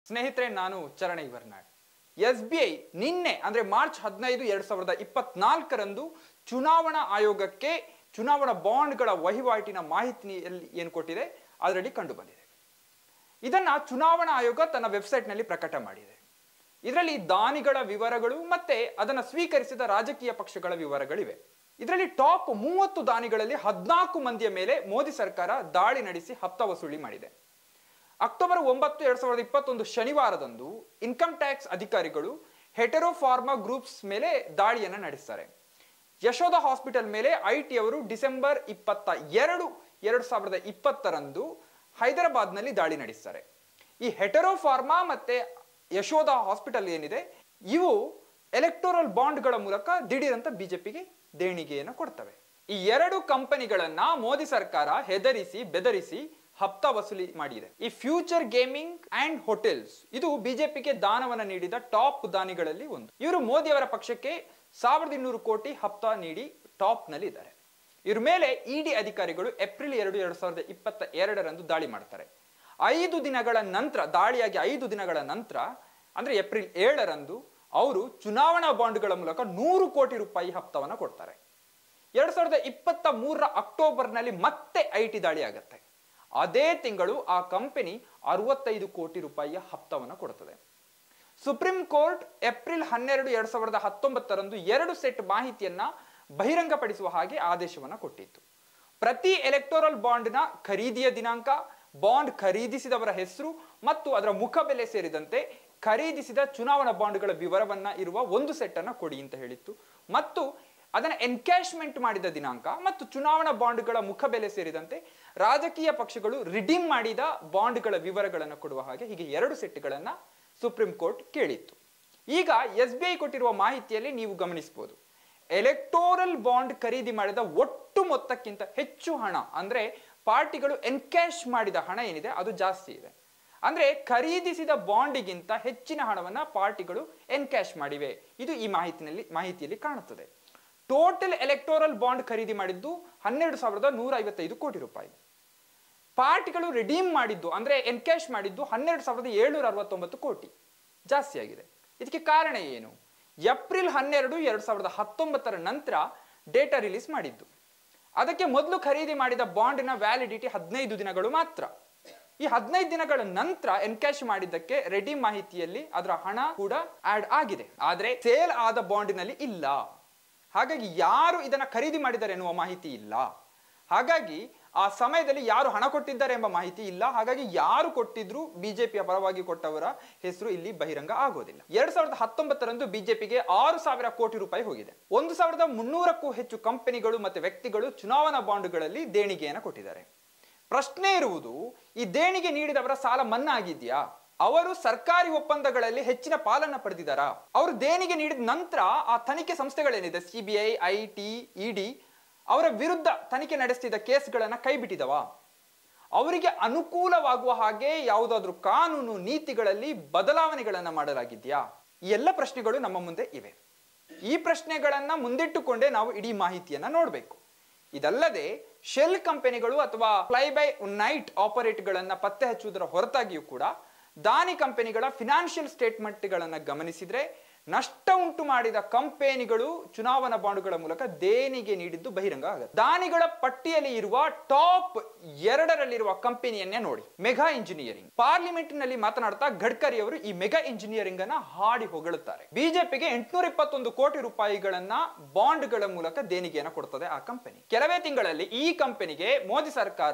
ಸ್ನೇಹಿತರೆ, ನಾನು ಚರಣೈ ವರ್ನಾಡ್. SBI ನಿನ್ನೆ ಅಂದ್ರೆ ಮಾರ್ಚ್ 15, 2024ರಂದು ಚುನಾವಣಾ ಆಯೋಗಕ್ಕೆ ಚುನಾವಣಾ ಬಾಂಡ್ಗಳ ವಹಿವಾಟಿನ ಮಾಹಿತಿಯಲ್ಲಿ ಏನು ಕೊಟ್ಟಿದೆ ಅದರಲ್ಲಿ ಕಂಡು ಬಂದಿದೆ. ಇದನ್ನ ಚುನಾವಣಾ ಆಯೋಗ ತನ್ನ ವೆಬ್ಸೈಟ್ನಲ್ಲಿ ಪ್ರಕಟ ಮಾಡಿದೆ. ಇದರಲ್ಲಿ ದಾನಿಗಳ ವಿವರಗಳು ಮತ್ತೆ ಅದನ್ನು ಸ್ವೀಕರಿಸಿದ ರಾಜಕೀಯ ಪಕ್ಷಗಳ ವಿವರಗಳಿವೆ. ಇದರಲ್ಲಿ ಟಾಪ್ 30 ದಾನಿಗಳಲ್ಲಿ 14 ಮಂದಿಯ ಮೇಲೆ ಮೋದಿ ಸರ್ಕಾರ ದಾಳಿ ನಡೆಸಿ ಹಪ್ತ ವಸೂಲಿ ಮಾಡಿದೆ. ಅಕ್ಟೋಬರ್ 9, 2021 ಶನಿವಾರದಂದು ಇನ್ಕಮ್ ಟ್ಯಾಕ್ಸ್ ಅಧಿಕಾರಿಗಳು ಹೆಟೆರೋ ಫಾರ್ಮಾ ಗ್ರೂಪ್ಸ್ ಮೇಲೆ ದಾಳಿಯನ್ನು ನಡೆಸ್ತಾರೆ. ಯಶೋಧ ಹಾಸ್ಪಿಟಲ್ ಮೇಲೆ IT ಅವರು ಡಿಸೆಂಬರ್ 22, 2020ರಂದು ಹೈದರಾಬಾದ್ನಲ್ಲಿ ದಾಳಿ ನಡೆಸ್ತಾರೆ. ಈ ಹೆಟೆರೋ ಫಾರ್ಮಾ ಮತ್ತೆ ಯಶೋಧ ಹಾಸ್ಪಿಟಲ್ ಏನಿದೆ, ಇವು ಎಲೆಕ್ಟೋರಲ್ ಬಾಂಡ್ಗಳ ಮೂಲಕ ದಿಢೀರಂತ ಬಿಜೆಪಿಗೆ ದೇಣಿಗೆಯನ್ನು ಕೊಡ್ತವೆ. ಈ 2 ಕಂಪನಿಗಳನ್ನ ಮೋದಿ ಸರ್ಕಾರ ಹೆದರಿಸಿ ಬೆದರಿಸಿ ಹಪ್ತ ವಸೂಲಿ ಮಾಡಿದೆ. ಈ ಫ್ಯೂಚರ್ ಗೇಮಿಂಗ್ ಅಂಡ್ ಹೋಟೆಲ್ಸ್ ಇದು ಬಿಜೆಪಿಗೆ ದಾನವನ್ನು ನೀಡಿದ ಟಾಪ್ ದಾನಿಗಳಲ್ಲಿ ಒಂದು. ಇವರು ಮೋದಿ ಅವರ ಪಕ್ಷಕ್ಕೆ 1200 ಕೋಟಿ ಹಪ್ತ ನೀಡಿ ಟಾಪ್ ನಲ್ಲಿ ಇದ್ದಾರೆ. ಇವ್ರ ಮೇಲೆ ಇಡಿ ಅಧಿಕಾರಿಗಳು ಏಪ್ರಿಲ್ 2, 2022ರಂದು ದಾಳಿ ಮಾಡ್ತಾರೆ. 5 ದಿನಗಳ ನಂತರ, ದಾಳಿಯಾಗಿ 5 ದಿನಗಳ ನಂತರ ಅಂದ್ರೆ ಏಪ್ರಿಲ್ 7ರಂದು ಅವರು ಚುನಾವಣಾ ಬಾಂಡ್ಗಳ ಮೂಲಕ 100 ಕೋಟಿ ರೂಪಾಯಿ ಹಪ್ತವನ್ನು ಕೊಡ್ತಾರೆ. 2023ರ ಅಕ್ಟೋಬರ್ನಲ್ಲಿ ಮತ್ತೆ IT ದಾಳಿ ಆಗುತ್ತೆ. ಅದೇ ತಿಂಗಳು ಆ ಕಂಪನಿ 65 ಕೋಟಿ ರೂಪಾಯಿಯ ಹಪ್ತವನ್ನು ಕೊಡುತ್ತದೆ. ಸುಪ್ರೀಂ ಕೋರ್ಟ್ ಏಪ್ರಿಲ್ 12, 2019ರಂದು 2 ಸೆಟ್ ಮಾಹಿತಿಯನ್ನ ಬಹಿರಂಗಪಡಿಸುವ ಹಾಗೆ ಆದೇಶವನ್ನು ಕೊಟ್ಟಿತ್ತು. ಪ್ರತಿ ಎಲೆಕ್ಟೋರಲ್ ಬಾಂಡ್ನ ಖರೀದಿಯ ದಿನಾಂಕ, ಬಾಂಡ್ ಖರೀದಿಸಿದವರ ಹೆಸರು ಮತ್ತು ಅದರ ಮುಖಬೆಲೆ ಸೇರಿದಂತೆ ಖರೀದಿಸಿದ ಚುನಾವಣಾ ಬಾಂಡ್ಗಳ ವಿವರವನ್ನ ಇರುವ ಒಂದು ಸೆಟ್ ಅನ್ನ ಕೊಡಿ ಅಂತ ಹೇಳಿತ್ತು. ಮತ್ತು ಅದನ್ನು ಎನ್ಕ್ಯಾಶ್ಮೆಂಟ್ ಮಾಡಿದ ದಿನಾಂಕ ಮತ್ತು ಚುನಾವಣಾ ಬಾಂಡ್ಗಳ ಮುಖಬೆಲೆ ಸೇರಿದಂತೆ ರಾಜಕೀಯ ಪಕ್ಷಗಳು ರಿಡೀಮ್ ಮಾಡಿದ ಬಾಂಡ್ಗಳ ವಿವರಗಳನ್ನು ಕೊಡುವ ಹಾಗೆ ಹೀಗೆ 2 ಸೆಟ್ಗಳನ್ನ ಸುಪ್ರೀಂ ಕೋರ್ಟ್ ಕೇಳಿತ್ತು. ಈಗ SBI ಕೊಟ್ಟಿರುವ ಮಾಹಿತಿಯಲ್ಲಿ ನೀವು ಗಮನಿಸಬಹುದು, ಎಲೆಕ್ಟೋರಲ್ ಬಾಂಡ್ ಖರೀದಿ ಮಾಡಿದ ಒಟ್ಟು ಮೊತ್ತಕ್ಕಿಂತ ಹೆಚ್ಚು ಹಣ, ಅಂದ್ರೆ ಪಾರ್ಟಿಗಳು ಎನ್ಕ್ಯಾಶ್ ಮಾಡಿದ ಹಣ ಏನಿದೆ ಅದು ಜಾಸ್ತಿ ಇದೆ. ಅಂದ್ರೆ ಖರೀದಿಸಿದ ಬಾಂಡಿಗಿಂತ ಹೆಚ್ಚಿನ ಹಣವನ್ನ ಪಾರ್ಟಿಗಳು ಎನ್ಕ್ಯಾಶ್ ಮಾಡಿವೆ. ಇದು ಈ ಮಾಹಿತಿಯಲ್ಲಿ ಕಾಣುತ್ತದೆ. ಟೋಟಲ್ ಎಲೆಕ್ಟೋರಲ್ ಬಾಂಡ್ ಖರೀದಿ ಮಾಡಿದ್ದು 12,155 ಕೋಟಿ ರೂಪಾಯಿ. ಪಾರ್ಟಿಗಳು ರಿಡೀಮ್ ಮಾಡಿದ್ದು ಅಂದ್ರೆ ಎನ್ಕ್ಯಾಶ್ ಮಾಡಿದ್ದು 12,769 ಕೋಟಿ, ಜಾಸ್ತಿ ಆಗಿದೆ. ಇದಕ್ಕೆ ಕಾರಣ ಏನು? ಏಪ್ರಿಲ್ 12, 2019ರ ನಂತರ ಡೇಟಾ ರಿಲೀಸ್ ಮಾಡಿದ್ದು. ಅದಕ್ಕೆ ಮೊದಲು ಖರೀದಿ ಮಾಡಿದ ಬಾಂಡಿನ ವ್ಯಾಲಿಡಿಟಿ 15 ದಿನಗಳು ಮಾತ್ರ. ಈ 15 ದಿನಗಳ ನಂತರ ಎನ್ಕ್ಯಾಶ್ ಮಾಡಿದ್ದಕ್ಕೆ ರೆಡೀಮ್ ಮಾಹಿತಿಯಲ್ಲಿ ಅದರ ಹಣ ಕೂಡ ಆಡ್ ಆಗಿದೆ, ಆದ್ರೆ ಸೇಲ್ ಆದ ಬಾಂಡಿನಲ್ಲಿ ಇಲ್ಲ. ಹಾಗಾಗಿ ಯಾರು ಇದನ್ನ ಖರೀದಿ ಮಾಡಿದ್ದಾರೆ ಎನ್ನುವ ಮಾಹಿತಿ ಇಲ್ಲ. ಹಾಗಾಗಿ ಆ ಸಮಯದಲ್ಲಿ ಯಾರು ಹಣ ಕೊಟ್ಟಿದ್ದಾರೆ ಎಂಬ ಮಾಹಿತಿ ಇಲ್ಲ. ಹಾಗಾಗಿ ಯಾರು ಕೊಟ್ಟಿದ್ರು ಬಿಜೆಪಿಯ ಪರವಾಗಿ ಕೊಟ್ಟವರ ಹೆಸರು ಇಲ್ಲಿ ಬಹಿರಂಗ ಆಗೋದಿಲ್ಲ. 2019ರಂದು ಬಿಜೆಪಿಗೆ 6,000 ಕೋಟಿ ರೂಪಾಯಿ ಹೋಗಿದೆ. 1,300ಕ್ಕೂ ಹೆಚ್ಚು ಕಂಪನಿಗಳು ಮತ್ತೆ ವ್ಯಕ್ತಿಗಳು ಚುನಾವಣಾ ಬಾಂಡ್ಗಳಲ್ಲಿ ದೇಣಿಗೆಯನ್ನು ಕೊಟ್ಟಿದ್ದಾರೆ. ಪ್ರಶ್ನೆ ಇರುವುದು, ಈ ದೇಣಿಗೆ ನೀಡಿದವರ ಸಾಲ ಮನ್ನಾ ಆಗಿದೆಯಾ? ಅವರು ಸರ್ಕಾರಿ ಒಪ್ಪಂದಗಳಲ್ಲಿ ಹೆಚ್ಚಿನ ಪಾಲನ್ನ ಪಡೆದಿದ್ದಾರಾ? ಅವರು ದೇಣಿಗೆ ನೀಡಿದ ನಂತರ ಆ ತನಿಖೆ ಸಂಸ್ಥೆಗಳೇನಿದೆ, CBI, IT, ED, ಅವರ ವಿರುದ್ಧ ತನಿಖೆ ನಡೆಸ್ತಿದ್ದ ಕೇಸ್ಗಳನ್ನ ಕೈ ಬಿಟ್ಟಿದವಾ? ಅವರಿಗೆ ಅನುಕೂಲವಾಗುವ ಹಾಗೆ ಯಾವುದಾದ್ರೂ ಕಾನೂನು ನೀತಿಗಳಲ್ಲಿ ಬದಲಾವಣೆಗಳನ್ನ ಮಾಡಲಾಗಿದೆಯಾ? ಈ ಎಲ್ಲ ಪ್ರಶ್ನೆಗಳು ನಮ್ಮ ಮುಂದೆ ಇವೆ. ಈ ಪ್ರಶ್ನೆಗಳನ್ನ ಮುಂದಿಟ್ಟುಕೊಂಡೇ ನಾವು ಇಡೀ ಮಾಹಿತಿಯನ್ನ ನೋಡಬೇಕು. ಇದಲ್ಲದೆ ಶೆಲ್ ಕಂಪನಿಗಳು ಅಥವಾ ಫ್ಲೈ ಬೈ ನೈಟ್ ಆಪರೇಟ್ಗಳನ್ನ ಪತ್ತೆ ಹಚ್ಚುವುದರ ಹೊರತಾಗಿಯೂ ಕೂಡ ದಾನಿ ಕಂಪನಿಗಳ ಫಿನಾನ್ಷಿಯಲ್ ಸ್ಟೇಟ್ಮೆಂಟ್ಗಳನ್ನು ಗಮನಿಸಿದ್ರೆ ನಷ್ಟ ಉಂಟು ಮಾಡಿದ ಕಂಪನಿಗಳು ಚುನಾವಣಾ ಬಾಂಡ್ಗಳ ಮೂಲಕ ದೇಣಿಗೆ ನೀಡಿದ್ದು ಬಹಿರಂಗ ಆಗುತ್ತೆ. ದಾನಿಗಳ ಪಟ್ಟಿಯಲ್ಲಿ ಇರುವ ಟಾಪ್ 2ರಲ್ಲಿರುವ ಕಂಪನಿಯನ್ನೇ ನೋಡಿ, ಮೆಗಾ ಇಂಜಿನಿಯರಿಂಗ್. ಪಾರ್ಲಿಮೆಂಟ್ ನಲ್ಲಿ ಮಾತನಾಡ್ತಾ ಗಡ್ಕರಿ ಅವರು ಈ ಮೆಗಾ ಇಂಜಿನಿಯರಿಂಗ್ ಅನ್ನ ಹಾಡಿ ಹೊಗಳುತ್ತಾರೆ. ಬಿಜೆಪಿಗೆ 821 ಕೋಟಿ ರೂಪಾಯಿಗಳನ್ನ ಬಾಂಡ್ಗಳ ಮೂಲಕ ದೇಣಿಗೆಯನ್ನು ಕೊಡ್ತದೆ ಆ ಕಂಪನಿ. ಕೆಲವೇ ತಿಂಗಳಲ್ಲಿ ಈ ಕಂಪನಿಗೆ ಮೋದಿ ಸರ್ಕಾರ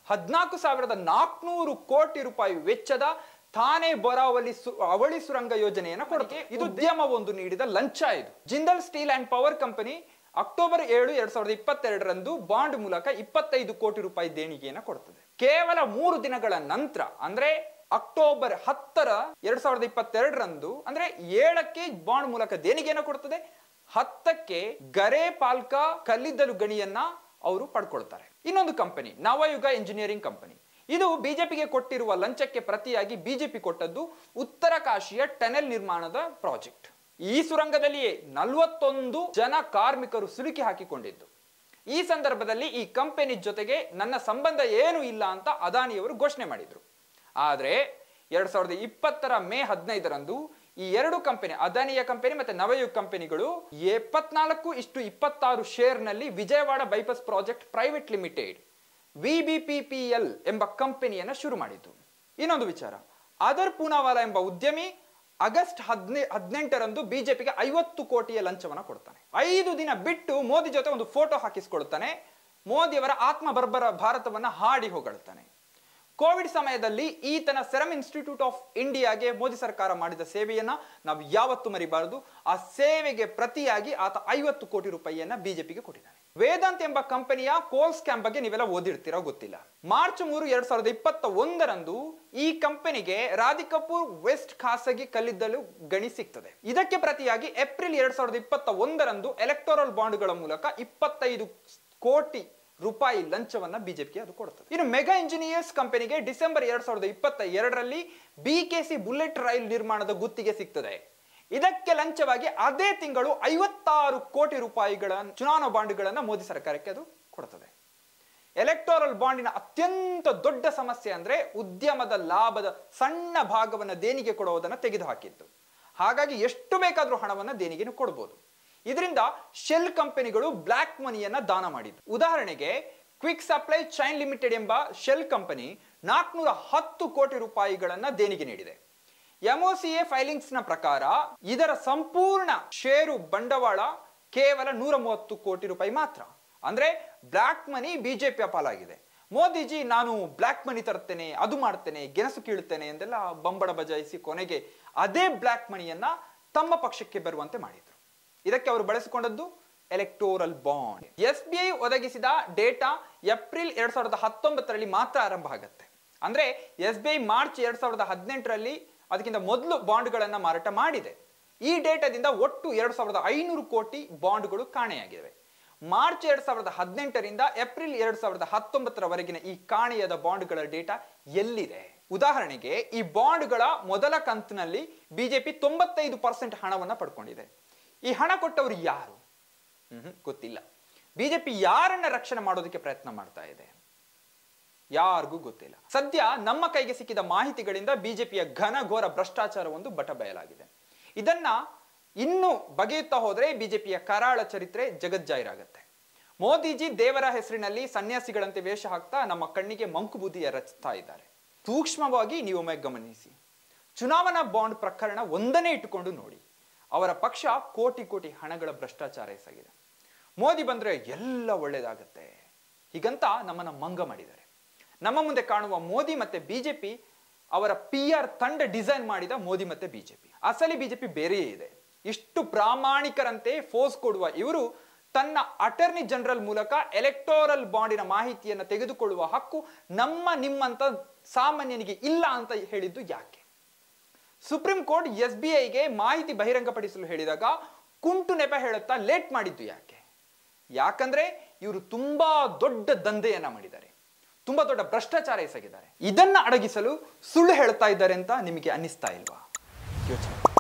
14,400 ಕೋಟಿ ರೂಪಾಯಿ ವೆಚ್ಚದ ಥಾನೆ ಬೋರಾವಲಿ ಅವಳಿ ಸುರಂಗ ಯೋಜನೆಯನ್ನು ಕೊಡುತ್ತೆ. ಇದು ಉದ್ಯಮವೊಂದು ನೀಡಿದ ಲಂಚ. ಇದು Jindal steel and power company October 7, 2022ರಂದು ಬಾಂಡ್ ಮೂಲಕ 25 ಕೋಟಿ ರೂಪಾಯಿ ದೇಣಿಗೆಯನ್ನು ಕೊಡುತ್ತದೆ. ಕೇವಲ 3 ದಿನಗಳ ನಂತರ ಅಂದ್ರೆ ಅಕ್ಟೋಬರ್ 10, 2022ರಂದು ಅಂದ್ರೆ 7ಕ್ಕೆ ಬಾಂಡ್ ಮೂಲಕ ದೇಣಿಗೆಯನ್ನು ಕೊಡುತ್ತದೆ. 10ಕ್ಕೆ ಗರೆ ಪಾಲ್ಕಾ ಕಲ್ಲಿದ್ದಲು ಗಣಿಯನ್ನ ಅವರು ಪಡ್ಕೊಳ್ತಾರೆ. ಇನ್ನೊಂದು ಕಂಪನಿ ನವಯುಗ ಇಂಜಿನಿಯರಿಂಗ್ ಕಂಪನಿ. ಇದು ಬಿಜೆಪಿಗೆ ಕೊಟ್ಟಿರುವ ಲಂಚಕ್ಕೆ ಪ್ರತಿಯಾಗಿ ಬಿಜೆಪಿ ಕೊಟ್ಟದ್ದು ಉತ್ತರ ಕಾಶಿಯ ಟನೆಲ್ ನಿರ್ಮಾಣದ ಪ್ರಾಜೆಕ್ಟ್. ಈ ಸುರಂಗದಲ್ಲಿಯೇ 41 ಜನ ಕಾರ್ಮಿಕರು ಸಿಲುಕಿ ಹಾಕಿಕೊಂಡಿದ್ದು. ಈ ಸಂದರ್ಭದಲ್ಲಿ ಈ ಕಂಪನಿ ಜೊತೆಗೆ ನನ್ನ ಸಂಬಂಧ ಏನು ಇಲ್ಲ ಅಂತ ಅದಾನಿಯವರು ಘೋಷಣೆ ಮಾಡಿದ್ರು. ಆದರೆ 2020 ಮೇ 15ರಂದು ಈ ಎರಡು ಕಂಪನಿ, ಅದಾನಿಯ ಕಂಪನಿ ಮತ್ತೆ ನವಯುಗ್ ಕಂಪನಿಗಳು 74:26 ಶೇರ್ ನಲ್ಲಿ Vijayawada bypass project private limited VBPPL ಎಂಬ ಕಂಪನಿಯನ್ನ ಶುರು ಮಾಡಿತು. ಇನ್ನೊಂದು ವಿಚಾರ, ಆದರ್ ಪೂನಾವಾಲಾ ಎಂಬ ಉದ್ಯಮಿ ಆಗಸ್ಟ್ 18ರಂದು ಬಿಜೆಪಿಗೆ 50 ಕೋಟಿಯ ಲಂಚವನ್ನ ಕೊಡ್ತಾನೆ. 5 ದಿನ ಬಿಟ್ಟು ಮೋದಿ ಜೊತೆ ಒಂದು ಫೋಟೋ ಹಾಕಿಸಿಕೊಳ್ತಾನೆ. ಮೋದಿಯವರ ಆತ್ಮಬರ್ಬರ ಭಾರತವನ್ನ ಹಾಡಿ ಹೊಗಳ್ತಾನೆ. ಕೋವಿಡ್ ಸಮಯದಲ್ಲಿ ಈತನ ಸೆರಮ್ ಇನ್ಸ್ಟಿಟ್ಯೂಟ್ ಆಫ್ ಇಂಡಿಯಾಗೆ ಮೋದಿ ಸರ್ಕಾರ ಮಾಡಿದ ಸೇವೆಯನ್ನ ನಾವು ಯಾವತ್ತೂ ಮರಿಬಾರದು. ಆ ಸೇವೆಗೆ ಪ್ರತಿಯಾಗಿ ಆತ 50 ಕೋಟಿ ರೂಪಾಯಿಯನ್ನ ಬಿಜೆಪಿಗೆ ಕೊಟ್ಟಿದ್ದಾನೆ. ವೇದಾಂತ್ ಎಂಬ ಕಂಪನಿಯ ಕೋಲ್ ಸ್ಕ್ಯಾಮ್ ಬಗ್ಗೆ ನೀವೆಲ್ಲ ಓದಿರ್ತೀರೋ ಗೊತ್ತಿಲ್ಲ. ಮಾರ್ಚ್ 3, 2021ರಂದು ಈ ಕಂಪನಿಗೆ ರಾಧಿಕಪುರ್ ವೆಸ್ಟ್ ಖಾಸಗಿ ಕಲ್ಲಿದ್ದಲು ಗಣಿ ಸಿಗ್ತದೆ. ಇದಕ್ಕೆ ಪ್ರತಿಯಾಗಿ ಏಪ್ರಿಲ್ 2021ರಂದು ಎಲೆಕ್ಟೋರಲ್ ಬಾಂಡ್ಗಳ ಮೂಲಕ 25 ಕೋಟಿ ರೂಪಾಯಿ ಲಂಚವನ್ನ ಬಿಜೆಪಿಗೆ ಅದು ಕೊಡುತ್ತದೆ. ಇನ್ನು ಮೆಗಾ ಇಂಜಿನಿಯರ್ಸ್ ಕಂಪನಿಗೆ ಡಿಸೆಂಬರ್ 2022ರಲ್ಲಿ BKC ಬುಲೆಟ್ ರೈಲ್ ನಿರ್ಮಾಣದ ಗುತ್ತಿಗೆ ಸಿಗ್ತದೆ. ಇದಕ್ಕೆ ಲಂಚವಾಗಿ ಅದೇ ತಿಂಗಳು 56 ಕೋಟಿ ರೂಪಾಯಿಗಳ ಚುನಾವಣಾ ಬಾಂಡ್ಗಳನ್ನ ಮೋದಿ ಸರ್ಕಾರಕ್ಕೆ ಅದು ಕೊಡುತ್ತದೆ. ಎಲೆಕ್ಟೋರಲ್ ಬಾಂಡಿನ ಅತ್ಯಂತ ದೊಡ್ಡ ಸಮಸ್ಯೆ ಅಂದ್ರೆ ಉದ್ಯಮದ ಲಾಭದ ಸಣ್ಣ ಭಾಗವನ್ನ ದೇಣಿಗೆ ಕೊಡುವುದನ್ನು ತೆಗೆದುಹಾಕಿತ್ತು. ಹಾಗಾಗಿ ಎಷ್ಟು ಬೇಕಾದ್ರೂ ಹಣವನ್ನ ದೇಣಿಗೆನು ಕೊಡಬಹುದು. ಇದರಿಂದ ಶೆಲ್ ಕಂಪನಿಗಳು ಬ್ಲಾಕ್ ಮನಿಯನ್ನ ದಾನ ಮಾಡಿದ್ರು. ಉದಾಹರಣೆಗೆ ಕ್ವಿಕ್ ಸಪ್ಲೈ ಚೈನ್ ಲಿಮಿಟೆಡ್ ಎಂಬ ಶೆಲ್ ಕಂಪನಿ 410 ಕೋಟಿ ರೂಪಾಯಿಗಳನ್ನ ದೇಣಿಗೆ ನೀಡಿದೆ. MOCA ಫೈಲಿಂಗ್ಸ್ ನ ಪ್ರಕಾರ ಇದರ ಸಂಪೂರ್ಣ ಷೇರು ಬಂಡವಾಳ ಕೇವಲ 130 ಕೋಟಿ ರೂಪಾಯಿ ಮಾತ್ರ. ಅಂದ್ರೆ ಬ್ಲಾಕ್ ಮನಿ ಬಿಜೆಪಿಯ ಪಾಲಾಗಿದೆ. ಮೋದಿಜಿ ನಾನು ಬ್ಲಾಕ್ ಮನಿ ತರ್ತೇನೆ, ಅದು ಮಾಡ್ತೇನೆ, ಗೆಣಸು ಕೀಳುತ್ತೇನೆ ಎಂದೆಲ್ಲ ಬಂಬಡ ಬಜಾಯಿಸಿ ಕೊನೆಗೆ ಅದೇ ಬ್ಲಾಕ್ ಮನಿಯನ್ನ ತಮ್ಮ ಪಕ್ಷಕ್ಕೆ ಬರುವಂತೆ ಮಾಡಿದ್ರು. ಇದಕ್ಕೆ ಅವರು ಬಳಸಿಕೊಂಡದ್ದು ಎಲೆಕ್ಟೋರಲ್ ಬಾಂಡ್. SBI ಒದಗಿಸಿದ ಡೇಟಾ ಏಪ್ರಿಲ್ 2019ರಲ್ಲಿ ಮಾತ್ರ ಆರಂಭ ಆಗುತ್ತೆ. ಅಂದ್ರೆ SBI ಮಾರ್ಚ್ 2018ರಲ್ಲಿ ಅದಕ್ಕಿಂತ ಮೊದಲು ಬಾಂಡ್ಗಳನ್ನ ಮಾರಾಟ ಮಾಡಿದೆ. ಈ ಡೇಟಾದಿಂದ ಒಟ್ಟು 2500 ಕೋಟಿ ಬಾಂಡ್ಗಳು ಕಾಣೆಯಾಗಿವೆ. ಮಾರ್ಚ್ 2018ರಿಂದ ಏಪ್ರಿಲ್ 2019ರವರೆಗಿನ ಈ ಕಾಣೆಯಾದ ಬಾಂಡ್ಗಳ ಡೇಟಾ ಎಲ್ಲಿದೆ? ಉದಾಹರಣೆಗೆ ಈ ಬಾಂಡ್ಗಳ ಮೊದಲ ಕಂತಿನಲ್ಲಿ ಬಿಜೆಪಿ 95% ಹಣವನ್ನ ಪಡ್ಕೊಂಡಿದೆ. ಈ ಹಣ ಕೊಟ್ಟವರು ಯಾರು? ಗೊತ್ತಿಲ್ಲ. ಬಿಜೆಪಿ ಯಾರನ್ನ ರಕ್ಷಣೆ ಮಾಡೋದಕ್ಕೆ ಪ್ರಯತ್ನ ಮಾಡ್ತಾ ಇದೆ? ಯಾರಿಗೂ ಗೊತ್ತಿಲ್ಲ. ಸದ್ಯ ನಮ್ಮ ಕೈಗೆ ಸಿಕ್ಕಿದ ಮಾಹಿತಿಗಳಿಂದ ಬಿಜೆಪಿಯ ಘನಘೋರ ಭ್ರಷ್ಟಾಚಾರ ಒಂದು ಬಟಬಯಲಾಗಿದೆ. ಇದನ್ನ ಇನ್ನೂ ಬಗೆಯುತ್ತಾ ಹೋದ್ರೆ ಬಿಜೆಪಿಯ ಕರಾಳ ಚರಿತ್ರೆ ಜಗಜ್ಜಾಹಿರಾಗತ್ತೆ. ಮೋದಿಜಿ ದೇವರ ಹೆಸರಿನಲ್ಲಿ ಸನ್ಯಾಸಿಗಳಂತೆ ವೇಷ ಹಾಕ್ತಾ ನಮ್ಮ ಕಣ್ಣಿಗೆ ಮಂಕು ಬೂದಿಯ ರಚಿಸ್ತಾ ಇದ್ದಾರೆ. ಸೂಕ್ಷ್ಮವಾಗಿ ನೀವೊಮ್ಮೆ ಗಮನಿಸಿ. ಚುನಾವಣಾ ಬಾಂಡ್ ಪ್ರಕರಣ ಒಂದನ್ನೇ ಇಟ್ಟುಕೊಂಡು ನೋಡಿ. ಅವರ ಪಕ್ಷ ಕೋಟಿ ಕೋಟಿ ಹಣಗಳ ಭ್ರಷ್ಟಾಚಾರ ಎಸಗಿದೆ. ಮೋದಿ ಬಂದ್ರೆ ಎಲ್ಲ ಒಳ್ಳೇದಾಗತ್ತೆ ಹೀಗಂತ ನಮ್ಮನ್ನ ಮಂಗ ಮಾಡಿದ್ದಾರೆ. ನಮ್ಮ ಮುಂದೆ ಕಾಣುವ ಮೋದಿ ಮತ್ತೆ ಬಿಜೆಪಿ ಅವರ PR ತಂಡ ಡಿಸೈನ್ ಮಾಡಿದ ಮೋದಿ ಮತ್ತೆ ಬಿಜೆಪಿ. ಅಸಲಿ ಬಿಜೆಪಿ ಬೇರೆಯೇ ಇದೆ. ಇಷ್ಟು ಪ್ರಾಮಾಣಿಕರಂತೆ ಫೋರ್ಸ್ ಕೊಡುವ ಇವರು ತನ್ನ ಅಟಾರ್ನಿ ಜನರಲ್ ಮೂಲಕ ಎಲೆಕ್ಟೋರಲ್ ಬಾಂಡಿನ ಮಾಹಿತಿಯನ್ನು ತೆಗೆದುಕೊಳ್ಳುವ ಹಕ್ಕು ನಿಮ್ಮಂತ ಸಾಮಾನ್ಯನಿಗೆ ಇಲ್ಲ ಅಂತ ಹೇಳಿದ್ದು ಯಾಕೆ? ಸುಪ್ರೀಂ ಕೋರ್ಟ್ SBIಗೆ ಮಾಹಿತಿ ಬಹಿರಂಗಪಡಿಸಲು ಹೇಳಿದಾಗ ಕುಂಟು ನೆಪ ಹೇಳುತ್ತಾ ಲೇಟ್ ಮಾಡಿದ್ದು ಯಾಕೆ? ಯಾಕಂದ್ರೆ ಇವರು ತುಂಬಾ ದೊಡ್ಡ ದಂಧೆಯನ್ನ ಮಾಡಿದ್ದಾರೆ, ತುಂಬಾ ದೊಡ್ಡ ಭ್ರಷ್ಟಾಚಾರ ಎಸಗಿದ್ದಾರೆ. ಇದನ್ನ ಅಡಗಿಸಲು ಸುಳ್ಳು ಹೇಳ್ತಾ ಇದ್ದಾರೆ ಅಂತ ನಿಮಗೆ ಅನ್ನಿಸ್ತಾ ಇಲ್ವಾ? ಯೋಚನೆ